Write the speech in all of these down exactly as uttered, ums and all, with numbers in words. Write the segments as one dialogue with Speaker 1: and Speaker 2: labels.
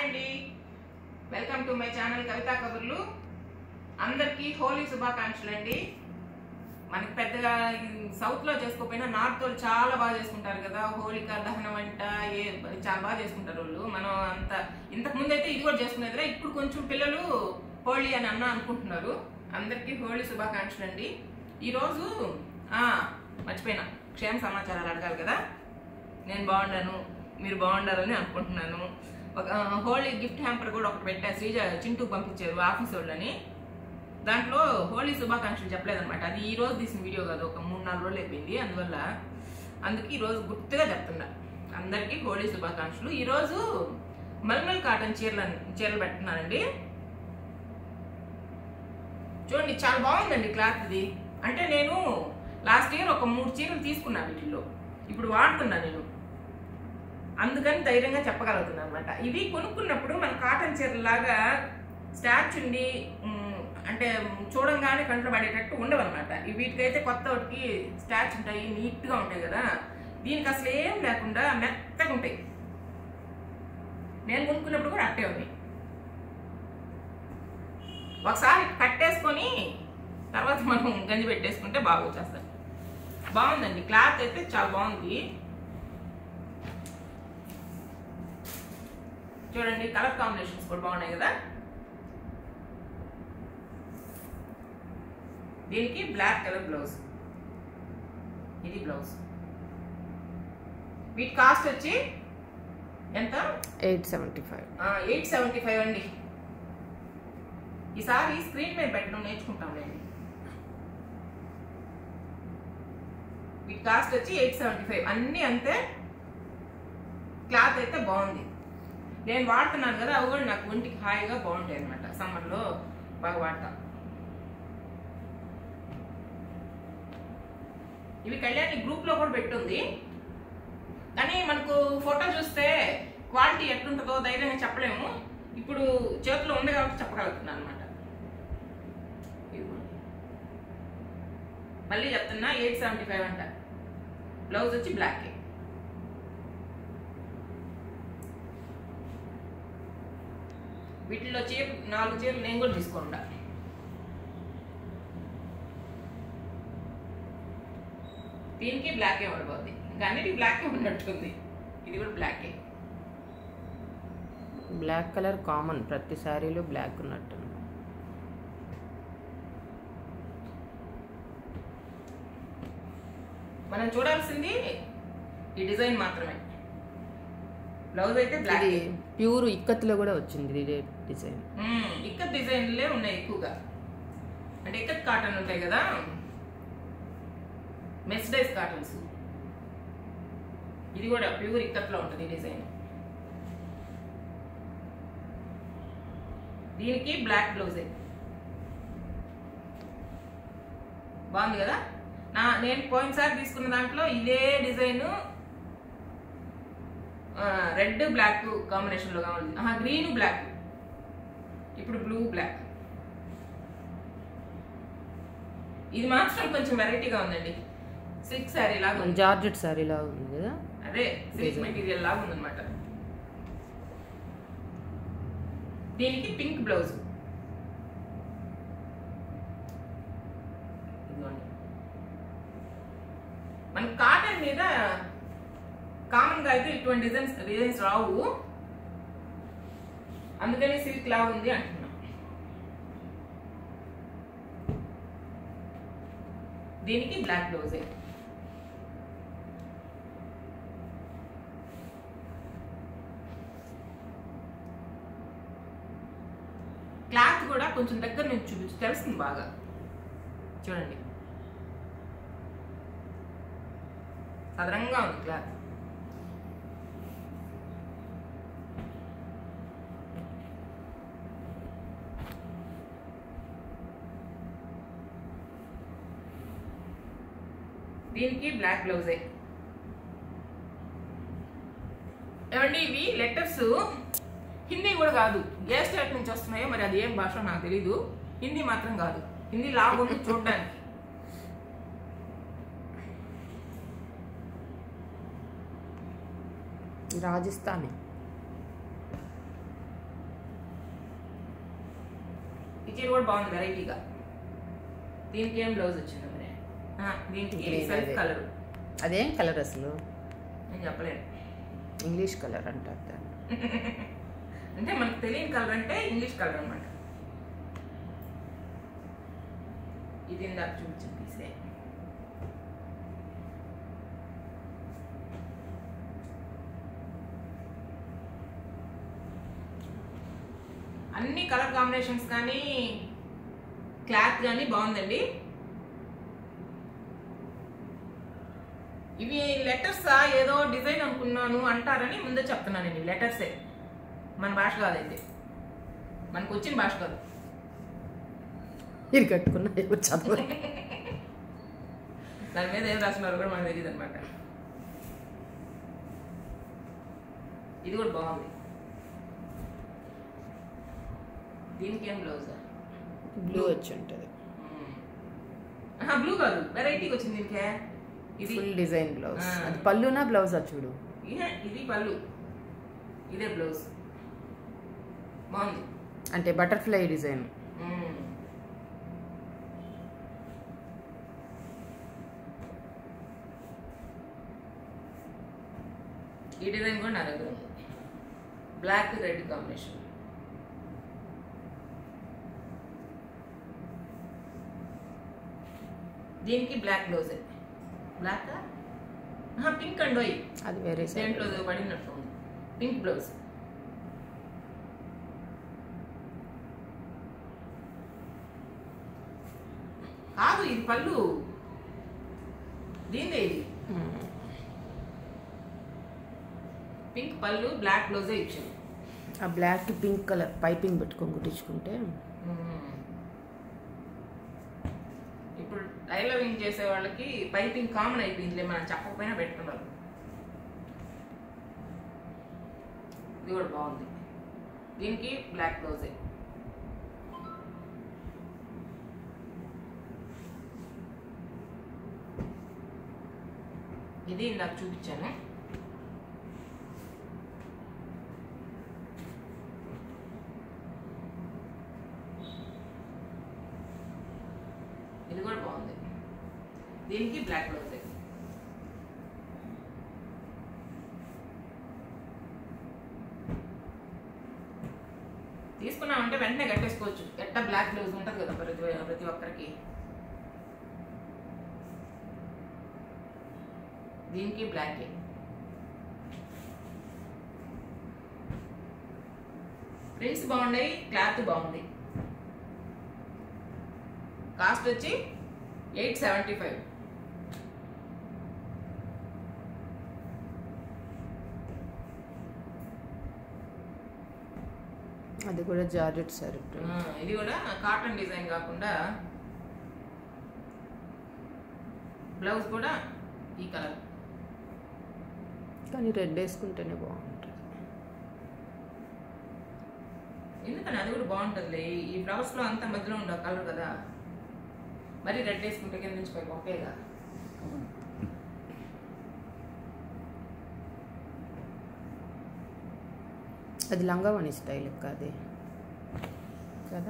Speaker 1: అండి, welcome to my channel Kavitha Kaburlu. అందరికీ హోలీ శుభాకాంక్షలు అండి. మనకి పెద్దగా సౌత్ లో చేసుకోకపోయినా నార్త్ వాళ్ళు చాలా బాగా చేసుకుంటారు కదా, హోలికా దహనం అంట, ఏ చాలా బాగా చేసుకుంటారు వాళ్ళు. మనం అంత ఇంతకు ముందు అయితే ఇది కూడా చేసుకునేదిరా, ఇప్పుడు కొంచెం పిల్లలు హోలీ అని అన్న అనుకుంటున్నారు. అందరికీ హోలీ శుభాకాంక్షలు అండి. ఈరోజు మర్చిపోయినా, క్షేమ సమాచారాలు అడగాలి కదా. నేను బాగుండాను, మీరు బాగుండాలని అనుకుంటున్నాను. ఒక హోలీ గిఫ్ట్ హ్యాంపర్ కూడా ఒకటి పెట్టా, శ్రీజ చింటూ పంపించారు ఆఫీస్ వాళ్ళని. దాంట్లో హోలీ శుభాకాంక్షలు చెప్పలేదన్నమాట. అది ఈ రోజు తీసిన వీడియో కాదు, ఒక మూడు నాలుగు రోజులు అయిపోయింది. అందువల్ల అందుకే ఈరోజు గుర్తుగా చెప్తున్నా అందరికీ హోలీ శుభాకాంక్షలు. ఈరోజు మల్మల్ కాటన్ చీరలు చీరలు పెడుతున్నానండి. చూడండి, చాలా బాగుందండి క్లాత్ ఇది. అంటే నేను లాస్ట్ ఇయర్ ఒక మూడు చీరలు తీసుకున్నాను వీటిల్లో, ఇప్పుడు వాడుతున్నా నేను, అందుకని ధైర్యంగా చెప్పగలుగుతున్నాను అనమాట. ఇవి కొనుక్కున్నప్పుడు మన కాటన్ చీరలాగా స్టాచ్ ఉండి అంటే చూడంగానే కంట్లో పడేటట్టు ఉండవు అనమాట. వీటికైతే కొత్త వాటికి స్టాచ్ ఉంటాయి, నీట్గా ఉంటాయి కదా. దీనికి అసలు ఏం లేకుండా మెత్తగా ఉంటాయి. నేను కొనుక్కున్నప్పుడు కూడా అట్టే ఉంది. ఒకసారి కట్టేసుకొని తర్వాత మనం గంజి పెట్టేసుకుంటే బాగా వచ్చేస్తాయి. బాగుందండి, క్లాత్ అయితే చాలా బాగుంది. చూడండి, కలర్ కాంబినేషన్స్ కూడా బాగున్నాయి కదా. దీనికి బ్లాక్ కలర్ బ్లౌజ్, ఇది బ్లౌజ్. వీటి కాస్ట్ వచ్చి ఎంత?
Speaker 2: Eight seventy five
Speaker 1: eight seventy five అండి. ఈసారి స్క్రీన్ మీద పెట్టడం నేర్చుకుంటాంలేండి. వీటి కాస్ట్ వచ్చి ఎయిట్ సెవెంటీ ఫైవ్ అన్నీ అంతే. క్లాత్ అయితే బాగుంది, నేను వాడుతున్నాను కదా. అవి కూడా నాకు ఒంటికి హాయిగా బాగుంటాయి అనమాట. సమ్మర్లో బాగా వాడతా. ఇవి కళ్యాణి గ్రూప్లో కూడా పెట్టుంది, కానీ మనకు ఫోటో చూస్తే క్వాలిటీ ఎట్లుంటుందో ధైర్యంగా చెప్పలేము. ఇప్పుడు చేతిలో ఉంది కాబట్టి చెప్పగలుగుతున్నాను అనమాట. మళ్ళీ చెప్తున్నా, ఎయిట్ సెవెంటీ ఫైవ్ అంట. బ్లౌజ్ వచ్చి బ్లాక్. వీటిలో చీర నాలుగు చీరలు నేను కూడా తీసుకుంటా. దీనికి బ్లాకే ఉండబోద్ది, ఇంకా అన్నిటికీ బ్లాకే ఉన్నట్టుంది. ఇది కూడా బ్లాకే.
Speaker 2: బ్లాక్ కలర్ కామన్, ప్రతి శారీలో బ్లాక్ ఉన్నట్టు.
Speaker 1: మనం చూడాల్సింది ఈ డిజైన్ మాత్రమే. బ్లౌజ్ అయితే బ్లాక్.
Speaker 2: ప్యూర్ ఇక్కత్లో కూడా వచ్చింది ఇదే డిజైన్.
Speaker 1: ఇక్కత్ డిజైన్లే ఉన్నాయి ఎక్కువగా, అంటే ఇక్కత్ కాటన్ ఉంటాయి కదా, మెస్డైజ్ కాటన్స్. ఇది కూడా ప్యూర్ ఇక్కత్లో ఉంటుంది డిజైన్. దీనికి బ్లాక్ బ్లౌజే. బాగుంది కదా. నా నేను పోయినసారి తీసుకున్న దాంట్లో ఇదే డిజైన్ రెడ్ బ్లాక్ కాంబినేషన్లో కావాలి, గ్రీన్ బ్లాక్, ఇప్పుడు బ్లూ బ్లాక్. ఇది మాత్రం కొంచెం వెరైటీగా ఉందండి. సిల్క్ శారీ లాగా,
Speaker 2: జార్జెట్ శారీ లాగా ఉంది కదా.
Speaker 1: అదే సిల్క్ మెటీరియల్ లాగా ఉందన్నమాట. దీనికి పింక్ బ్లౌజ్. మన కాటన్ మీద కామన్ గా అయితే ఇటువంటి డిజైన్స్ డిజైన్స్ రావు, అందుకని సిల్క్ లాగా ఉంది అంటున్నా. దీనికి బ్లాక్ బ్లౌజే. క్లాత్ కూడా కొంచెం దగ్గర నుంచి చూపించి తెలుస్తుంది బాగా. చూడండి, సదరంగా ఉంది క్లాత్. దీనికి బ్లాక్ బ్లౌజే. ఏమండి, ఇవి లెటర్స్ హిందీ కూడా కాదు, ఏ స్టేట్ నుంచి వస్తున్నాయో మరి అది ఏం భాష నాకు తెలీదు. హిందీ మాత్రం కాదు, హిందీ లాగా ఉంది చూడడానికి.
Speaker 2: రాజస్థానీ.
Speaker 1: చీర కూడా బాగుంది వెరైటీగా. దీనికి ఏం బ్లౌజ్ వచ్చింది మరి? దీనికి సెల్ఫ్ కలర్.
Speaker 2: అదేం కలర్ అసలు?
Speaker 1: నేను చెప్పలేను.
Speaker 2: ఇంగ్లీష్ కలర్ అంటారు దాన్ని.
Speaker 1: అంటే మనకు తెలియని కలర్ అంటే ఇంగ్లీష్ కలర్ అనమాట. ఇది ఇందాక చూపించింది తీసే. అన్ని కలర్ కాంబినేషన్స్ కానీ క్లాత్ కానీ బాగుందండి. ఇవి లెటర్సా ఏదో డిజైన్ అనుకున్నాను అంటారని ముందే చెప్తున్నాను. నేను లెటర్సే, మన భాష కాదైతే, మనకు వచ్చిన భాష కాదు.
Speaker 2: ఇది కట్టుకున్నా చదువు
Speaker 1: దాని మీద ఏం రాస్తున్నారు కూడా మనకు తెలియదు అనమాట. ఇది కూడా బాగుంది. దీనికి ఏం బ్లౌజ్?
Speaker 2: బ్లూ వచ్చి ఉంటుంది.
Speaker 1: బ్లూ కాదు, వెరైటీకి వచ్చింది దీనికే. ఇది
Speaker 2: ఫుల్ డిజైన్ బ్లౌజ్. అది పళ్ళునా బ్లౌజా చూడు.
Speaker 1: ఇది పళ్ళు, ఇదే బ్లౌజ్. బాగుంది.
Speaker 2: అంటే బటర్ఫ్లై డిజైన్.
Speaker 1: ఈ డిజైన్ కూడా నా దగ్గర ఉంది. Black red combination. దీనికి black blouse. Black pink and వై,
Speaker 2: అది వేరే
Speaker 1: దేంట్లో పడినట్టు ఉంది. Pink blouse. కాదు ఇది పళ్ళు, దీందే ఇది. పింక్ పళ్ళు, బ్లాక్ బ్లౌజే ఇచ్చాను.
Speaker 2: ఆ బ్లాక్ పింక్ కలర్ పైపింగ్ పెట్టుకొని కుట్టించుకుంటే.
Speaker 1: ఇప్పుడు టైలరింగ్ చేసే వాళ్ళకి పైపింగ్ కామన్ అయిపోయిందిలే, మనం చెప్పకపోయినా పెట్టుకున్నారు. ఇది కూడా బాగుంది. దీనికి బ్లాక్ బ్లౌజే. ఇది ఇందాక చూపించాను. ఇది కూడా బాగుంది. దీనికి బ్లాక్ బ్లౌజ్. తీసుకున్నామంటే వెంటనే కట్టేసుకోవచ్చు. ఎట్ట బ్లాక్ బ్లౌజ్ ఉంటుంది కదా ప్రతి ప్రతి ఒక్కరికి. దీనికి బ్లాక్. ప్రింట్స్ బాగున్నాయి, క్లాత్ బాగుంది. కాస్ట్ వచ్చి ఎయిట్ సెవెంటీ ఫైవ్.
Speaker 2: అది కూడా జార్జెట్ సారీ.
Speaker 1: ఇది కూడా కాటన్ డిజైన్ కాకుండా బ్లౌజ్ కూడా ఈ కలర్.
Speaker 2: కానీ రెడ్ వేసుకుంటేనే బాగుంటుంది.
Speaker 1: ఎందుకని అది కూడా బాగుంటుంది. ఈ ఫ్లవర్స్ లో అంతా మధ్యలో ఉండే కలర్ కదా, మరి రెడ్ వేసుకుంటే కింద నుంచి పైకి ఒకేగా.
Speaker 2: అది లంగావణి స్టైల్ కాదే కదా.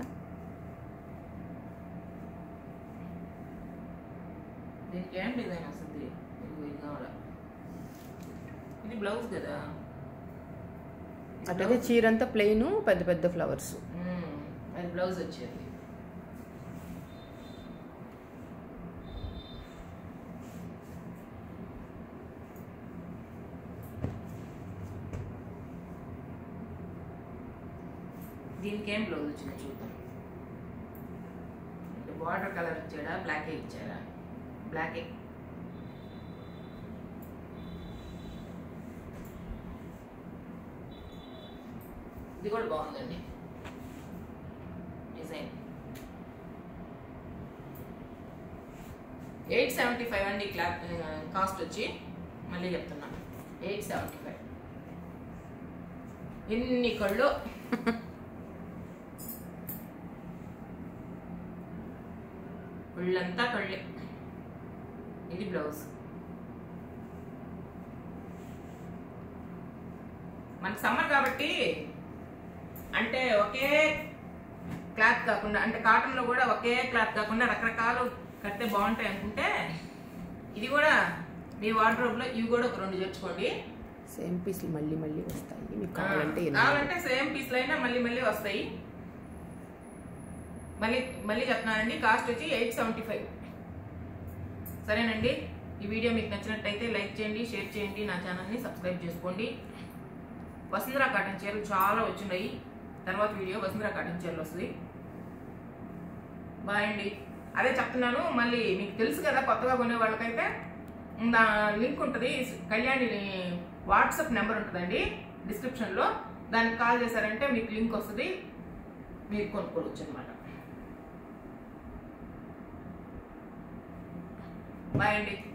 Speaker 1: దీనికి ఏం డిజైన్ వస్తుంది? ఇది కావాలా? ఇది బ్లౌజ్ కదా.
Speaker 2: అట్లయితే చీర అంతా ప్లెయిన్, పెద్ద పెద్ద ఫ్లవర్స్.
Speaker 1: అది బ్లౌజ్ వచ్చేది. దీనికి ఏం బ్లౌజ్ వచ్చిందో చూద్దాం. బార్డర్ కలర్ ఇచ్చాడా, బ్లాక్ ఇచ్చాడా? బ్లాక్. ఇది కూడా బాగుందండి డిజైన్. ఎయిట్ సెవెంటీ ఫైవ్ అండి క్లాత్ కాస్ట్ వచ్చి. మళ్ళీ చెప్తున్నాను, ఎయిట్ సెవెంటీ ఫైవ్. ఎన్ని కళ్ళు! ఒళ్ళంతా కళ్ళే. ఇది బ్లౌజ్. మనకి సమ్మర్ కాబట్టి అంటే ఒకే క్లాత్ కాకుండా, అంటే కాటన్లో కూడా ఒకే క్లాత్ కాకుండా రకరకాలు కడితే బాగుంటాయి అనుకుంటే ఇది కూడా మీ వార్డ్రోబ్లో ఇవి కూడా ఒక రెండు చేర్చుకోండి.
Speaker 2: సేమ్ పీస్లు మళ్ళీ మళ్ళీ వస్తాయి. మీకు కావాలంటే
Speaker 1: కావాలంటే సేమ్ పీస్లు అయినా మళ్ళీ మళ్ళీ వస్తాయి. మళ్ళీ మళ్ళీ చెప్తున్నానండి, కాస్ట్ వచ్చి ఎయిట్ సెవెంటీ ఫైవ్. సరేనండి, ఈ వీడియో మీకు నచ్చినట్టయితే లైక్ చేయండి, షేర్ చేయండి, నా ఛానల్ని సబ్స్క్రైబ్ చేసుకోండి. వసుంధరా కాటన్ చీరలు చాలా వచ్చినాయి. తర్వాత వీడియో వసుంధరా కాటన్ చీరలు వస్తుంది. బాయ్ అండి. అదే చెప్తున్నాను, మళ్ళీ మీకు తెలుసు కదా కొత్తగా కొనే వాళ్ళకైతే నా లింక్ ఉంటుంది, కళ్యాణి వాట్సాప్ నెంబర్ ఉంటుందండి డిస్క్రిప్షన్లో. దానికి కాల్ చేశారంటే మీకు లింక్ వస్తుంది, మీరు కొనుక్కోవచ్చు అనమాట. బాయ్ అండి.